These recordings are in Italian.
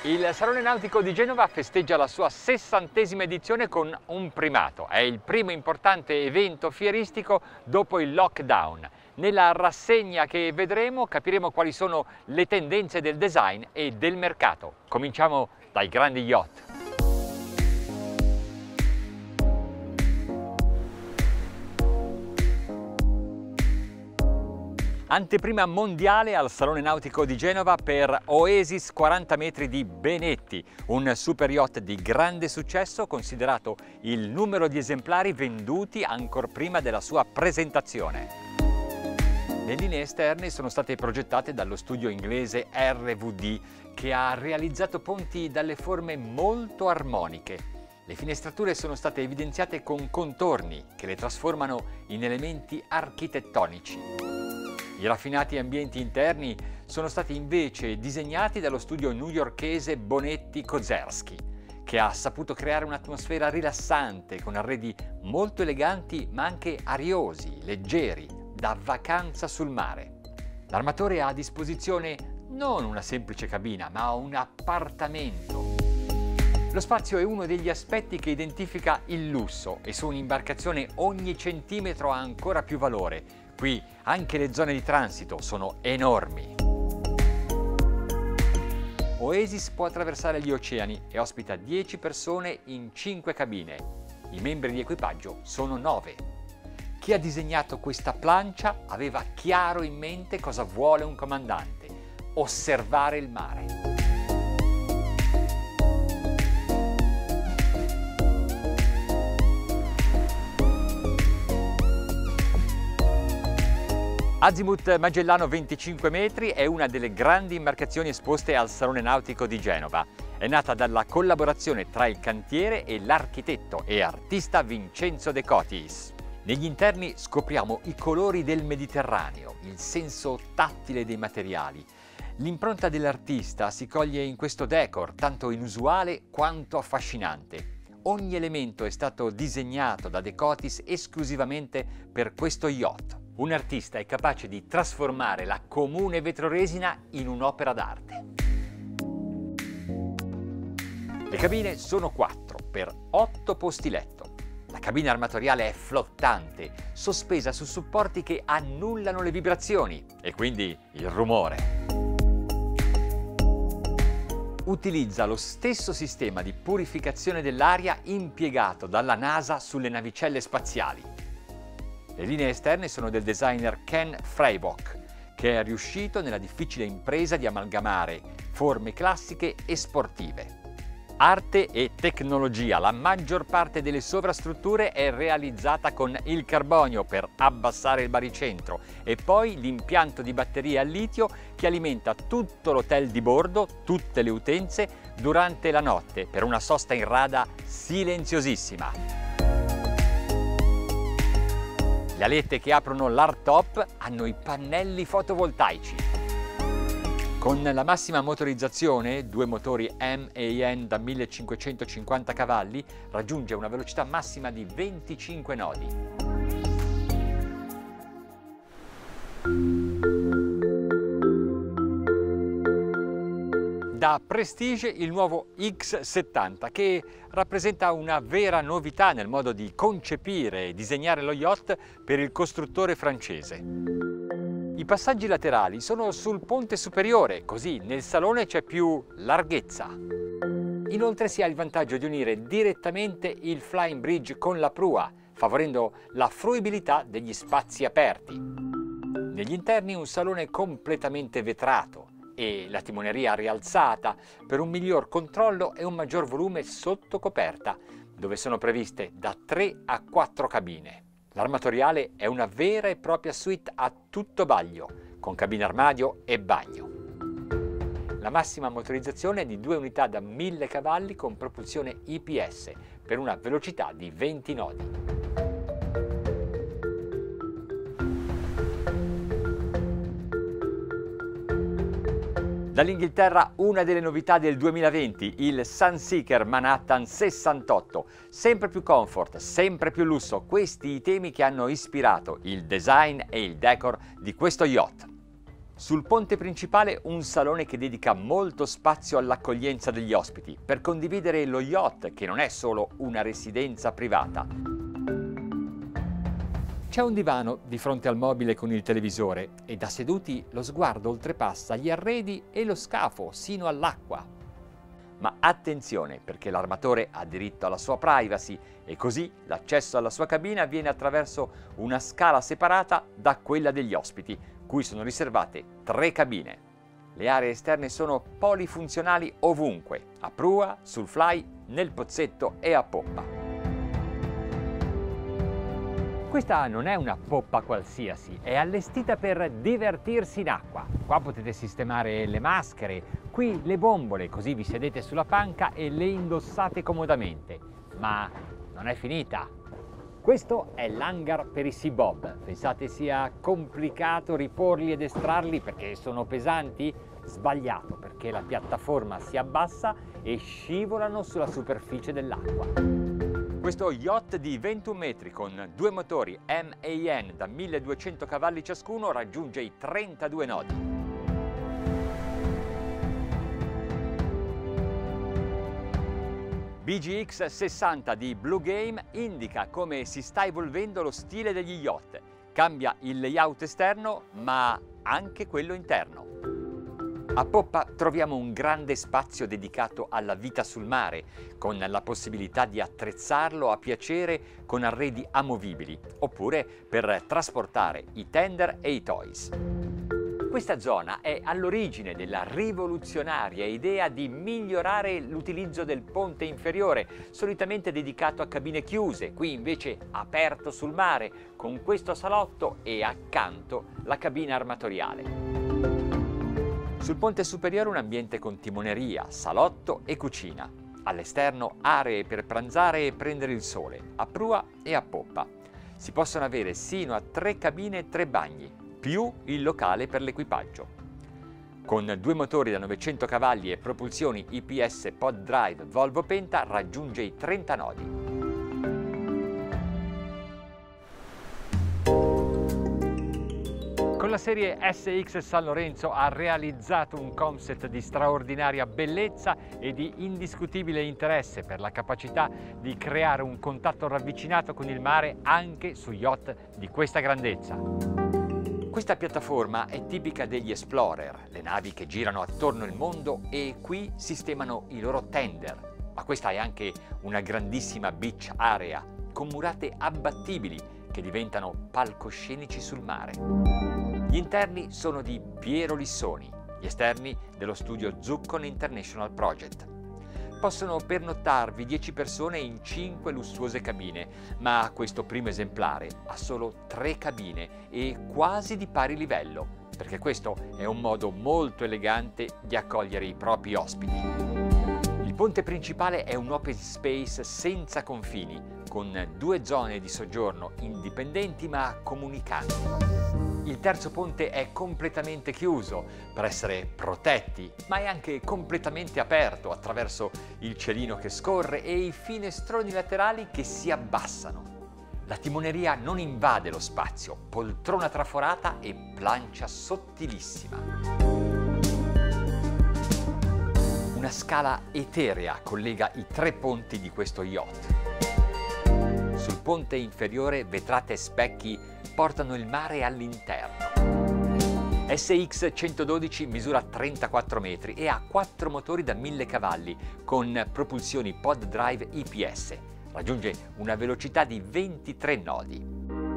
Il Salone Nautico di Genova festeggia la sua 60ª edizione con un primato. È il primo importante evento fieristico dopo il lockdown. Nella rassegna che vedremo capiremo quali sono le tendenze del design e del mercato. Cominciamo dai grandi yacht. Anteprima mondiale al Salone Nautico di Genova per Oasis 40 metri di Benetti, un super yacht di grande successo considerato il numero di esemplari venduti ancor prima della sua presentazione. Le linee esterne sono state progettate dallo studio inglese RVD, che ha realizzato ponti dalle forme molto armoniche. Le finestrature sono state evidenziate con contorni che le trasformano in elementi architettonici. I raffinati ambienti interni sono stati invece disegnati dallo studio newyorkese Bonetti Kozerski, che ha saputo creare un'atmosfera rilassante con arredi molto eleganti ma anche ariosi, leggeri, da vacanza sul mare. L'armatore ha a disposizione non una semplice cabina, ma un appartamento. Lo spazio è uno degli aspetti che identifica il lusso e su un'imbarcazione ogni centimetro ha ancora più valore. Qui anche le zone di transito sono enormi. Oasis può attraversare gli oceani e ospita 10 persone in 5 cabine. I membri di equipaggio sono 9. Chi ha disegnato questa plancia aveva chiaro in mente cosa vuole un comandante: osservare il mare. Azimut Magellano 25 metri è una delle grandi imbarcazioni esposte al Salone Nautico di Genova. È nata dalla collaborazione tra il cantiere e l'architetto e artista Vincenzo De Cotis. Negli interni scopriamo i colori del Mediterraneo, il senso tattile dei materiali. L'impronta dell'artista si coglie in questo decor, tanto inusuale quanto affascinante. Ogni elemento è stato disegnato da De Cotis esclusivamente per questo yacht. Un artista è capace di trasformare la comune vetroresina in un'opera d'arte. Le cabine sono 4 per 8 posti letto. La cabina armatoriale è flottante, sospesa su supporti che annullano le vibrazioni e quindi il rumore. Utilizza lo stesso sistema di purificazione dell'aria impiegato dalla NASA sulle navicelle spaziali. Le linee esterne sono del designer Ken Freibock, che è riuscito nella difficile impresa di amalgamare forme classiche e sportive. Arte e tecnologia. La maggior parte delle sovrastrutture è realizzata con il carbonio per abbassare il baricentro e poi l'impianto di batterie al litio che alimenta tutto l'hotel di bordo, tutte le utenze, durante la notte per una sosta in rada silenziosissima. Le alette che aprono l'hardtop hanno i pannelli fotovoltaici. Con la massima motorizzazione, 2 motori M e N da 1550 cavalli, raggiunge una velocità massima di 25 nodi. Da Prestige il nuovo X70, che rappresenta una vera novità nel modo di concepire e disegnare lo yacht per il costruttore francese. I passaggi laterali sono sul ponte superiore, così nel salone c'è più larghezza. Inoltre si ha il vantaggio di unire direttamente il flying bridge con la prua, favorendo la fruibilità degli spazi aperti. Negli interni un salone completamente vetrato e la timoneria rialzata per un miglior controllo e un maggior volume sotto coperta, dove sono previste da 3 a 4 cabine. L'armatoriale è una vera e propria suite a tutto vaglio, con cabina armadio e bagno. La massima motorizzazione è di 2 unità da 1000 cavalli con propulsione IPS per una velocità di 20 nodi. Dall'Inghilterra una delle novità del 2020, il Sunseeker Manhattan 68. Sempre più comfort, sempre più lusso, questi i temi che hanno ispirato il design e il decor di questo yacht. Sul ponte principale un salone che dedica molto spazio all'accoglienza degli ospiti, per condividere lo yacht, che non è solo una residenza privata. C'è un divano di fronte al mobile con il televisore e da seduti lo sguardo oltrepassa gli arredi e lo scafo sino all'acqua. Ma attenzione, perché l'armatore ha diritto alla sua privacy e così l'accesso alla sua cabina avviene attraverso una scala separata da quella degli ospiti, cui sono riservate 3 cabine. Le aree esterne sono polifunzionali ovunque, a prua, sul fly, nel pozzetto e a poppa. Questa non è una poppa qualsiasi, è allestita per divertirsi in acqua. Qua potete sistemare le maschere, qui le bombole, così vi sedete sulla panca e le indossate comodamente. Ma non è finita. Questo è l'hangar per i Sea Bob. Pensate sia complicato riporli ed estrarli perché sono pesanti? Sbagliato, perché la piattaforma si abbassa e scivolano sulla superficie dell'acqua. Questo yacht di 21 metri con 2 motori MAN da 1200 cavalli ciascuno raggiunge i 32 nodi. BGX 60 di Blue Game indica come si sta evolvendo lo stile degli yacht. Cambia il layout esterno, ma anche quello interno. A poppa troviamo un grande spazio dedicato alla vita sul mare, con la possibilità di attrezzarlo a piacere con arredi amovibili, oppure per trasportare i tender e i toys. Questa zona è all'origine della rivoluzionaria idea di migliorare l'utilizzo del ponte inferiore, solitamente dedicato a cabine chiuse, qui invece aperto sul mare, con questo salotto e accanto la cabina armatoriale. Sul ponte superiore un ambiente con timoneria, salotto e cucina. All'esterno aree per pranzare e prendere il sole, a prua e a poppa. Si possono avere sino a 3 cabine e 3 bagni, più il locale per l'equipaggio. Con 2 motori da 900 cavalli e propulsioni IPS Pod Drive Volvo Penta raggiunge i 30 nodi. Con la serie SX San Lorenzo ha realizzato un concept di straordinaria bellezza e di indiscutibile interesse per la capacità di creare un contatto ravvicinato con il mare anche su yacht di questa grandezza. Questa piattaforma è tipica degli Explorer, le navi che girano attorno al mondo e qui sistemano i loro tender. Ma questa è anche una grandissima beach area con murate abbattibili che diventano palcoscenici sul mare. Gli interni sono di Piero Lissoni, gli esterni dello studio Zuccon International Project. Possono pernottarvi 10 persone in 5 lussuose cabine, ma questo primo esemplare ha solo 3 cabine e quasi di pari livello, perché questo è un modo molto elegante di accogliere i propri ospiti. Il ponte principale è un open space senza confini, con 2 zone di soggiorno indipendenti ma comunicanti. Il terzo ponte è completamente chiuso per essere protetti, ma è anche completamente aperto attraverso il cielino che scorre e i finestroni laterali che si abbassano. La timoneria non invade lo spazio, poltrona traforata e plancia sottilissima. Una scala eterea collega i 3 ponti di questo yacht. Sul ponte inferiore vetrate e specchi portano il mare all'interno. SX 112 misura 34 metri e ha 4 motori da 1000 cavalli con propulsioni Pod Drive IPS. Raggiunge una velocità di 23 nodi.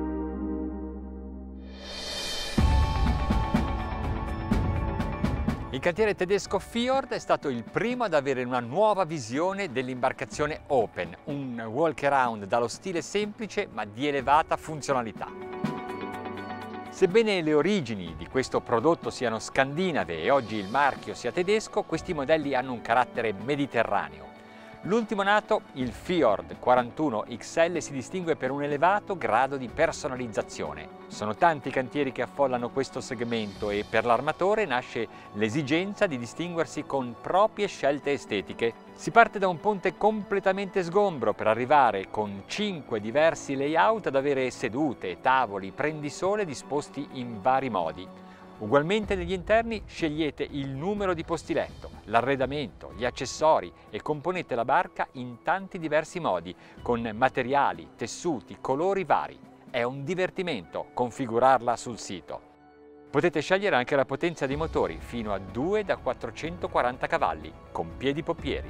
Il cantiere tedesco Fjord è stato il primo ad avere una nuova visione dell'imbarcazione Open, un walk-around dallo stile semplice ma di elevata funzionalità. Sebbene le origini di questo prodotto siano scandinave e oggi il marchio sia tedesco, questi modelli hanno un carattere mediterraneo. L'ultimo nato, il Fjord 41 XL, si distingue per un elevato grado di personalizzazione. Sono tanti i cantieri che affollano questo segmento e per l'armatore nasce l'esigenza di distinguersi con proprie scelte estetiche. Si parte da un ponte completamente sgombro per arrivare con 5 diversi layout ad avere sedute, tavoli, prendisole disposti in vari modi. Ugualmente negli interni scegliete il numero di posti letto, l'arredamento, gli accessori e componete la barca in tanti diversi modi, con materiali, tessuti, colori vari. È un divertimento configurarla sul sito. Potete scegliere anche la potenza dei motori, fino a 2 da 440 cavalli, con piedi poppieri.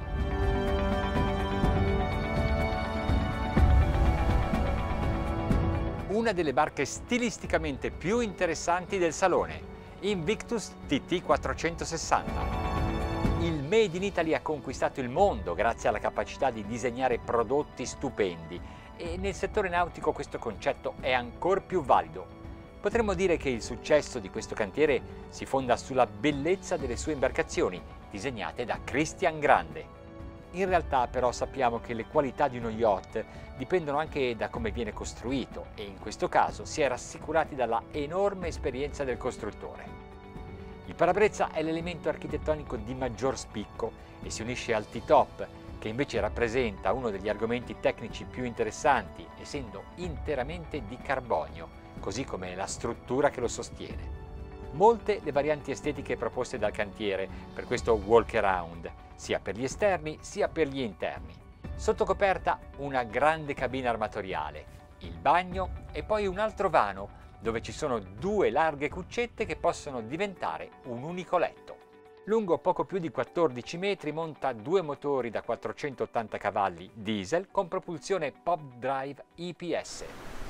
Una delle barche stilisticamente più interessanti del salone, Invictus TT 460. Il Made in Italy ha conquistato il mondo grazie alla capacità di disegnare prodotti stupendi e nel settore nautico questo concetto è ancora più valido. Potremmo dire che il successo di questo cantiere si fonda sulla bellezza delle sue imbarcazioni, disegnate da Christian Grande. In realtà però sappiamo che le qualità di uno yacht dipendono anche da come viene costruito e in questo caso si è rassicurati dalla enorme esperienza del costruttore. Il parabrezza è l'elemento architettonico di maggior spicco e si unisce al T-top, che invece rappresenta uno degli argomenti tecnici più interessanti, essendo interamente di carbonio, così come la struttura che lo sostiene. Molte le varianti estetiche proposte dal cantiere per questo walk around, sia per gli esterni sia per gli interni. Sotto coperta una grande cabina armatoriale, il bagno e poi un altro vano dove ci sono 2 larghe cuccette che possono diventare un unico letto. Lungo poco più di 14 metri monta 2 motori da 480 cavalli diesel con propulsione Pop Drive IPS.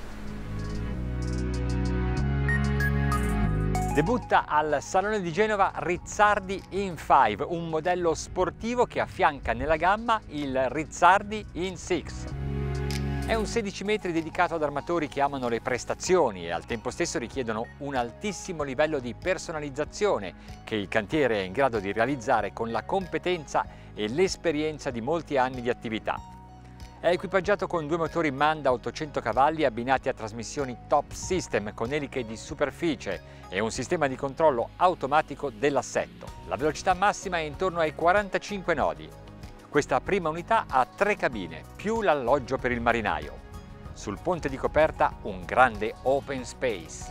Debutta al Salone di Genova Rizzardi In5, un modello sportivo che affianca nella gamma il Rizzardi In6. È un 16 metri dedicato ad armatori che amano le prestazioni e al tempo stesso richiedono un altissimo livello di personalizzazione che il cantiere è in grado di realizzare con la competenza e l'esperienza di molti anni di attività. È equipaggiato con 2 motori Manda 800 cavalli abbinati a trasmissioni Top System con eliche di superficie e un sistema di controllo automatico dell'assetto. La velocità massima è intorno ai 45 nodi. Questa prima unità ha 3 cabine, più l'alloggio per il marinaio. Sul ponte di coperta un grande open space.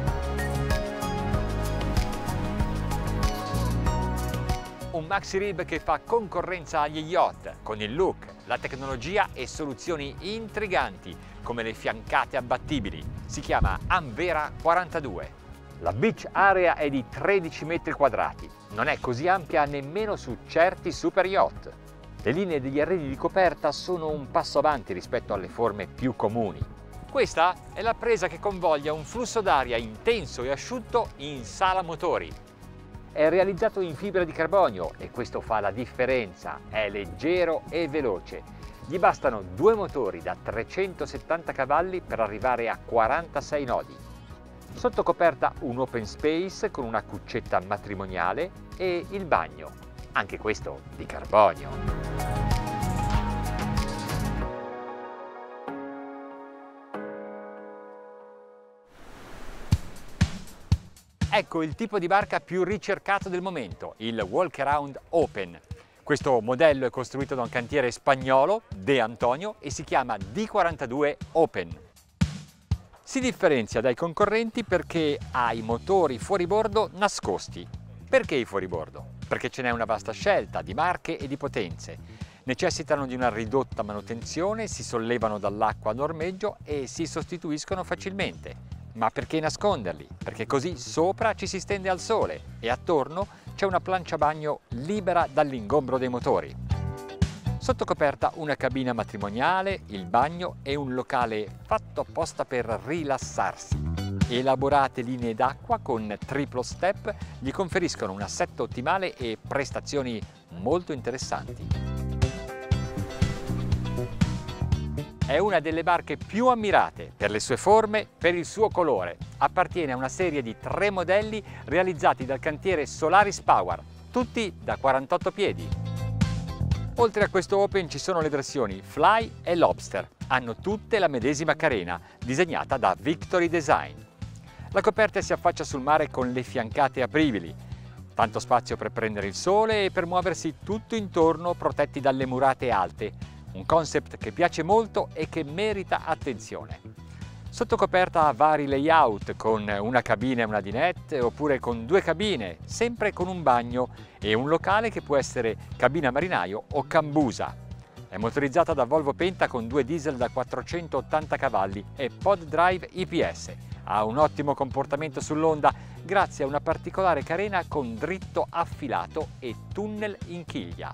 Un maxi rib che fa concorrenza agli yacht, con il look, la tecnologia e soluzioni intriganti, come le fiancate abbattibili. Si chiama Amvera 42. La beach area è di 13 metri quadrati. Non è così ampia nemmeno su certi super yacht. Le linee degli arredi di coperta sono un passo avanti rispetto alle forme più comuni. Questa è la presa che convoglia un flusso d'aria intenso e asciutto in sala motori. È realizzato in fibra di carbonio e questo fa la differenza, è leggero e veloce. Gli bastano 2 motori da 370 cavalli per arrivare a 46 nodi. Sotto coperta un open space con una cuccetta matrimoniale e il bagno, anche questo di carbonio. Ecco il tipo di barca più ricercato del momento, il Walk Around Open. Questo modello è costruito da un cantiere spagnolo, De Antonio, e si chiama D42 Open. Si differenzia dai concorrenti perché ha i motori fuoribordo nascosti. Perché i fuoribordo? Perché ce n'è una vasta scelta di marche e di potenze. Necessitano di una ridotta manutenzione, si sollevano dall'acqua a ormeggio e si sostituiscono facilmente. Ma perché nasconderli? Perché così sopra ci si stende al sole e attorno c'è una plancia bagno libera dall'ingombro dei motori. Sotto coperta una cabina matrimoniale, il bagno e un locale fatto apposta per rilassarsi. Elaborate linee d'acqua con triplo step gli conferiscono un assetto ottimale e prestazioni molto interessanti. È una delle barche più ammirate per le sue forme, per il suo colore. Appartiene a una serie di 3 modelli realizzati dal cantiere Solaris Power, tutti da 48 piedi. Oltre a questo Open ci sono le versioni Fly e Lobster. Hanno tutte la medesima carena, disegnata da Victory Design. La coperta si affaccia sul mare con le fiancate apribili. Tanto spazio per prendere il sole e per muoversi tutto intorno protetti dalle murate alte. Un concept che piace molto e che merita attenzione. Sotto coperta ha vari layout con una cabina e una dinette oppure con due cabine, sempre con un bagno e un locale che può essere cabina marinaio o cambusa. È motorizzata da Volvo Penta con due diesel da 480 cavalli e pod drive IPS. Ha un ottimo comportamento sull'onda grazie a una particolare carena con dritto affilato e tunnel in chiglia.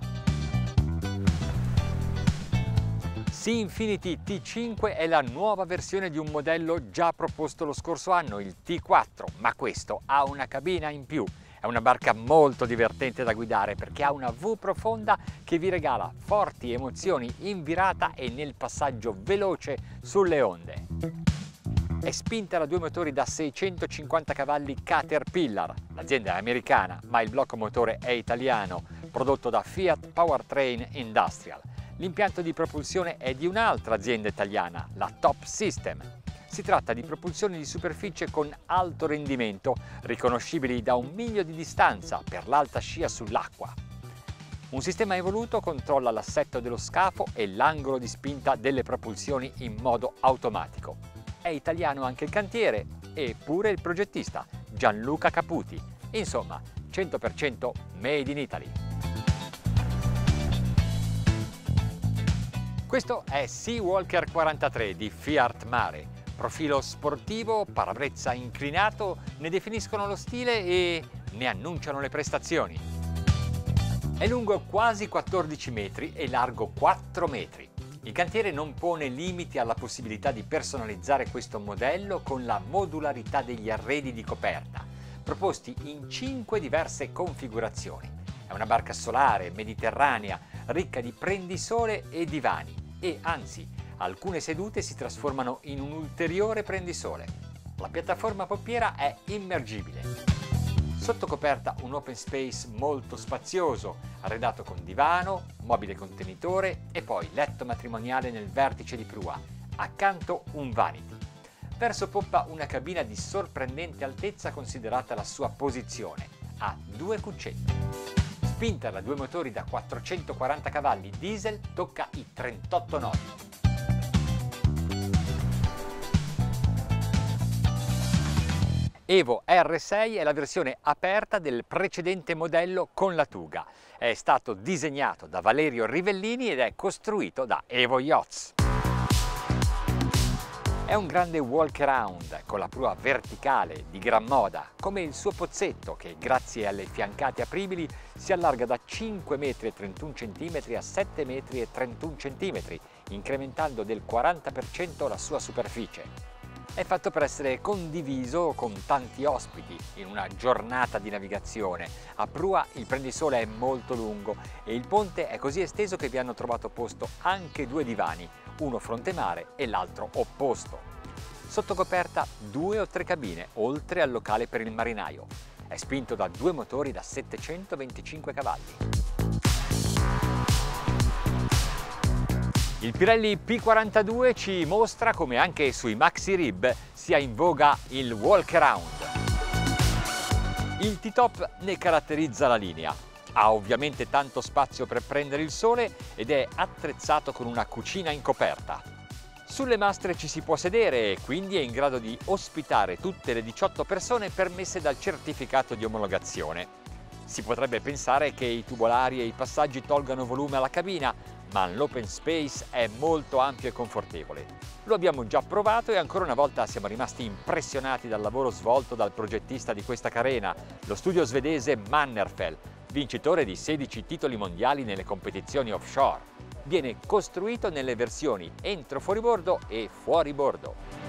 Seainfinity T5 è la nuova versione di un modello già proposto lo scorso anno, il T4, ma questo ha una cabina in più. È una barca molto divertente da guidare perché ha una V profonda che vi regala forti emozioni in virata e nel passaggio veloce sulle onde. È spinta da due motori da 650 cavalli Caterpillar. L'azienda è americana, ma il blocco motore è italiano, prodotto da Fiat Powertrain Industrial. L'impianto di propulsione è di un'altra azienda italiana, la Top System. Si tratta di propulsioni di superficie con alto rendimento, riconoscibili da 1 miglio di distanza per l'alta scia sull'acqua. Un sistema evoluto controlla l'assetto dello scafo e l'angolo di spinta delle propulsioni in modo automatico. È italiano anche il cantiere e pure il progettista, Gianluca Caputi. Insomma, 100% made in Italy. Questo è Seawalker 43 di Fiat Mare. Profilo sportivo, parabrezza inclinato, ne definiscono lo stile e ne annunciano le prestazioni. È lungo quasi 14 metri e largo 4 metri. Il cantiere non pone limiti alla possibilità di personalizzare questo modello con la modularità degli arredi di coperta, proposti in 5 diverse configurazioni. È una barca solare, mediterranea, ricca di prendisole e divani e, anzi, alcune sedute si trasformano in un ulteriore prendisole. La piattaforma poppiera è immergibile. Sotto coperta un open space molto spazioso, arredato con divano, mobile contenitore e poi letto matrimoniale nel vertice di prua, accanto un vanity. Verso poppa una cabina di sorprendente altezza considerata la sua posizione, ha 2 cuccetti. Spinta da 2 motori da 440 cavalli diesel tocca i 38 nodi. Evo R6 è la versione aperta del precedente modello con la Tuga. È stato disegnato da Valerio Rivellini ed è costruito da Evo Yachts. È un grande walk-around con la prua verticale di gran moda, come il suo pozzetto che, grazie alle fiancate apribili, si allarga da 5,31 cm a 7,31 cm, incrementando del 40% la sua superficie. È fatto per essere condiviso con tanti ospiti in una giornata di navigazione. A prua il prendisole è molto lungo e il ponte è così esteso che vi hanno trovato posto anche 2 divani, uno fronte mare e l'altro opposto. Sotto coperta 2 o 3 cabine, oltre al locale per il marinaio. È spinto da 2 motori da 725 cavalli. Il Pirelli P42 ci mostra come anche sui maxi rib sia in voga il walk-around. Il T-Top ne caratterizza la linea. Ha ovviamente tanto spazio per prendere il sole ed è attrezzato con una cucina in coperta. Sulle mastre ci si può sedere e quindi è in grado di ospitare tutte le 18 persone permesse dal certificato di omologazione. Si potrebbe pensare che i tubolari e i passaggi tolgano volume alla cabina, ma l'open space è molto ampio e confortevole. Lo abbiamo già provato e ancora una volta siamo rimasti impressionati dal lavoro svolto dal progettista di questa carena, lo studio svedese Mannerfell, vincitore di 16 titoli mondiali nelle competizioni offshore. Viene costruito nelle versioni entro fuoribordo e fuoribordo.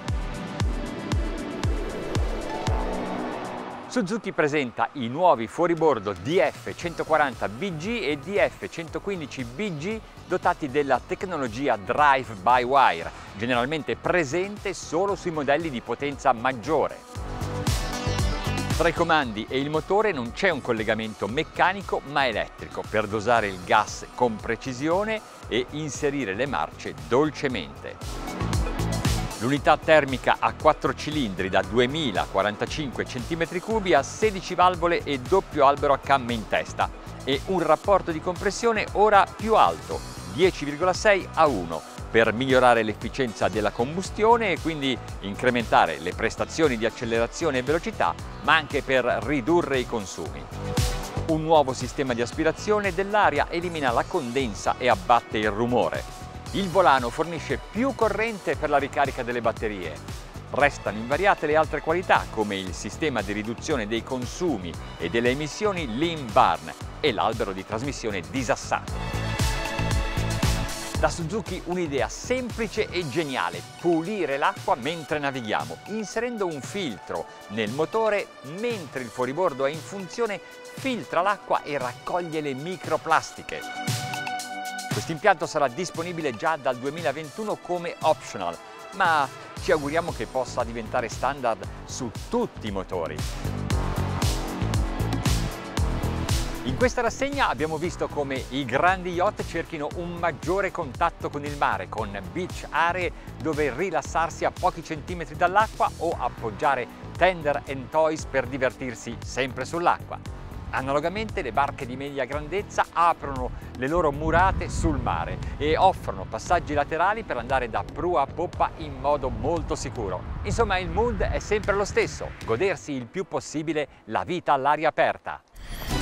Suzuki presenta i nuovi fuoribordo DF140BG e DF115BG dotati della tecnologia Drive-by-Wire, generalmente presente solo sui modelli di potenza maggiore. Tra i comandi e il motore non c'è un collegamento meccanico ma elettrico per dosare il gas con precisione e inserire le marce dolcemente. L'unità termica a 4 cilindri da 2045 cm3 ha 16 valvole e doppio albero a camme in testa e un rapporto di compressione ora più alto, 10,6 a 1, per migliorare l'efficienza della combustione e quindi incrementare le prestazioni di accelerazione e velocità, ma anche per ridurre i consumi. Un nuovo sistema di aspirazione dell'aria elimina la condensa e abbatte il rumore. Il volano fornisce più corrente per la ricarica delle batterie. Restano invariate le altre qualità, come il sistema di riduzione dei consumi e delle emissioni Lean Burn e l'albero di trasmissione disassato. Da Suzuki un'idea semplice e geniale: pulire l'acqua mentre navighiamo, inserendo un filtro nel motore mentre il fuoribordo è in funzione, filtra l'acqua e raccoglie le microplastiche. Questo impianto sarà disponibile già dal 2021 come optional, ma ci auguriamo che possa diventare standard su tutti i motori. In questa rassegna abbiamo visto come i grandi yacht cerchino un maggiore contatto con il mare, con beach aree dove rilassarsi a pochi centimetri dall'acqua o appoggiare tender and toys per divertirsi sempre sull'acqua. Analogamente le barche di media grandezza aprono le loro murate sul mare e offrono passaggi laterali per andare da prua a poppa in modo molto sicuro. Insomma, il mood è sempre lo stesso: godersi il più possibile la vita all'aria aperta.